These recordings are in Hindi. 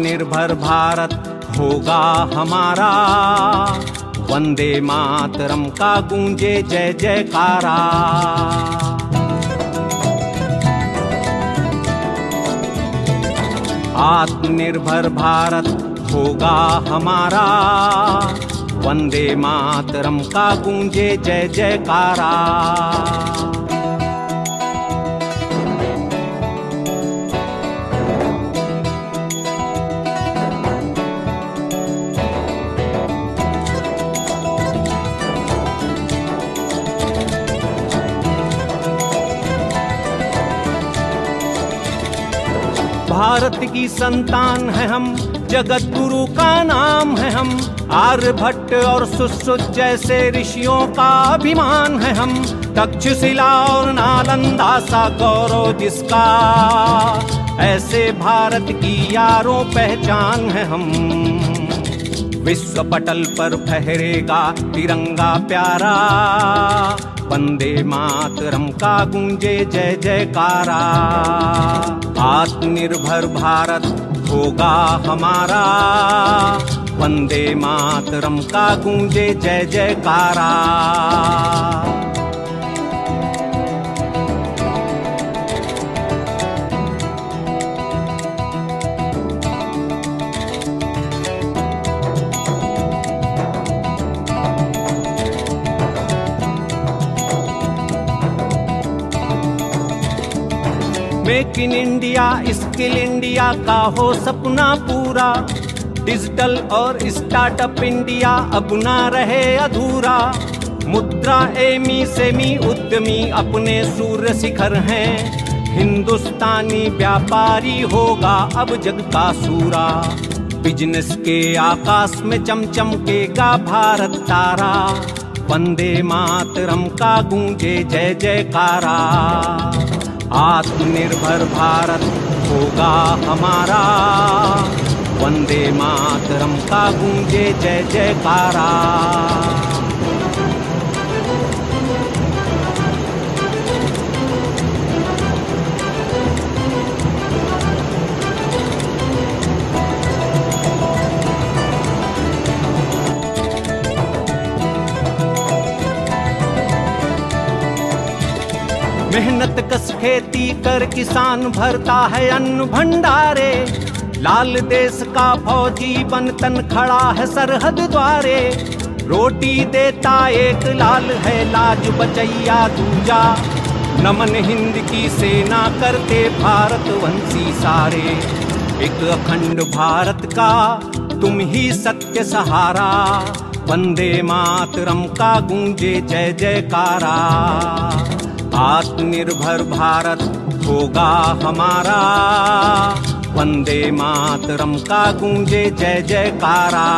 आत्मनिर्भर भारत होगा हमारा, वंदे मातरम का गूंजे जय जयकारा। आत्मनिर्भर भारत होगा हमारा, वंदे मातरम का गूंजे जय जयकारा। भारत की संतान है हम, जगत गुरु का नाम है हम, आर्यभट्ट और सुश्रुत जैसे ऋषियों का अभिमान है हम। तक्षशिला और नालंदा सा गौरव जिसका, ऐसे भारत की यारों पहचान है हम। विश्व पटल पर फहरेगा तिरंगा प्यारा, वंदे मातरम का गूंजे जय जयकारा। आत्मनिर्भर भारत होगा हमारा, वंदे मातरम का गूंजे जय जयकारा। Make in India, skill India का हो सपना पूरा, डिजिटल और स्टार्टअप इंडिया अब ना रहे अधूरा। मुद्रा एमी सेमी उद्यमी अपने सूर्य शिखर हैं, हिंदुस्तानी व्यापारी होगा अब जग का सूरा। बिजनेस के आकाश में चमचमकेगा भारत तारा, वंदे मातरम का गूंजे जय जयकारा। आत्मनिर्भर भारत होगा हमारा, वंदे मातरम का गूंजे जय जयकारा। मेहनत कस खेती कर किसान भरता है अन्न भंडारे, लाल देश का फौजी बन तन खड़ा है सरहद द्वारे। रोटी देता एक लाल है लाज बचैया दूजा, नमन हिंद की सेना करते भारतवंशी सारे। एक अखंड भारत का तुम ही सत्य सहारा, वंदे मातरम का गूंजे जय जयकारा। आत्मनिर्भर भारत होगा हमारा, वंदे मातरम का गूंजे जय जयकारा।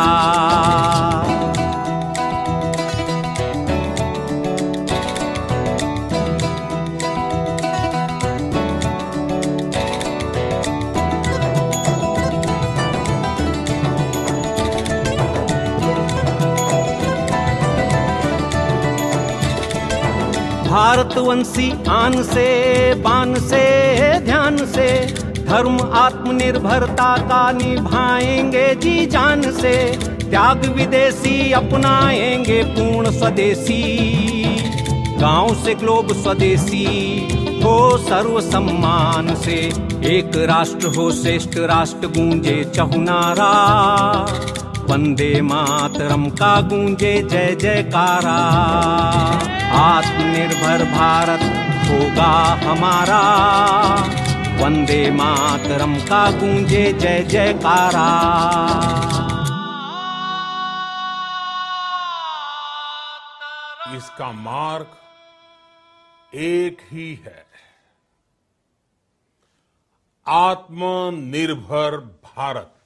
भारतवंशी आन से बान से ध्यान से, धर्म आत्मनिर्भरता का निभाएंगे जी जान से। त्याग विदेशी अपनाएंगे पूर्ण स्वदेशी, गांव से ग्लोब स्वदेशी हो सर्व सम्मान से। एक राष्ट्र हो श्रेष्ठ राष्ट्र गूंजे चहुनारा, वंदे मातरम का गूंजे जय जयकारा। आत्मनिर्भर भारत होगा हमारा, वंदे मातरम का गूंजे जय जयकारा। इसका मार्ग एक ही है, आत्मनिर्भर भारत।